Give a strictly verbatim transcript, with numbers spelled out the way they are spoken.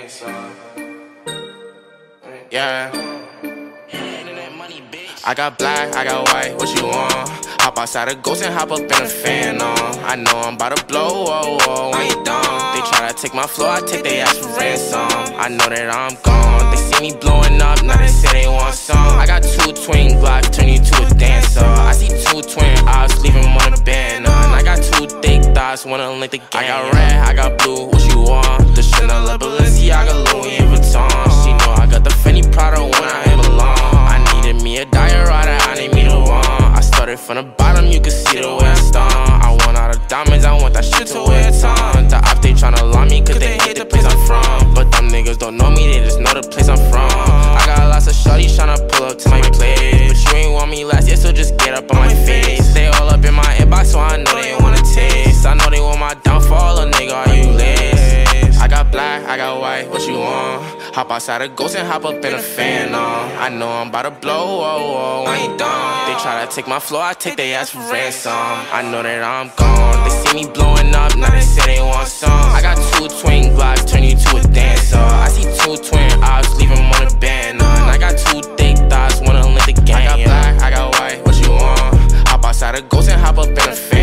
Yeah. I got black, I got white, what you want? Hop outside a ghost and hop up in a fan on. I know I'm about to blow, whoa, whoa, when you done. They try to take my flow, I take they ass for ransom. I know that I'm gone, they see me blowing up, now they say they want some. I got two twin Glocks, turn you to a dancer. I see two twin eyes, leave them on a band on. I got two thick thighs, wanna link the gang. I got red, I got blue, what you want? The Chanel, Balenciaga, Louis Vuitton. She know I got the Fendi Prada when I ain't belong. I needed me a diorata, I need me the one. I started from the bottom, you can see the way I stomp. I want all the diamonds, I want that shit to wear a ton. The op, they tryna lie me cause they hate the place I'm from. But them niggas don't know me, they just know the place I'm from. I got lots of shorties tryna pull up to my place, but you ain't want me last year, so just get up on my face. They all up in my inbox, so I know they wanna taste. I know they want my downfall, a nigga, are you lace? I got black, I got white, what you want? Hop outside a ghost and hop up in a fan on. I know I'm about to blow, whoa, whoa, when you done. They try to take my flow, I take they ass for ransom. I know that I'm gone, they see me blowing up, now they say they want some. I got two twin Glocks, turn you to a dancer. I see two twin eyes, leave them on a band on. I got two thick thighs, wanna link the gang. I got black, I got white, what you want? Hop outside a ghost and hop up in a fan.